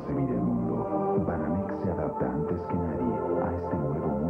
concebir el mundo, Banamex se adapta antes que nadie a este nuevo mundo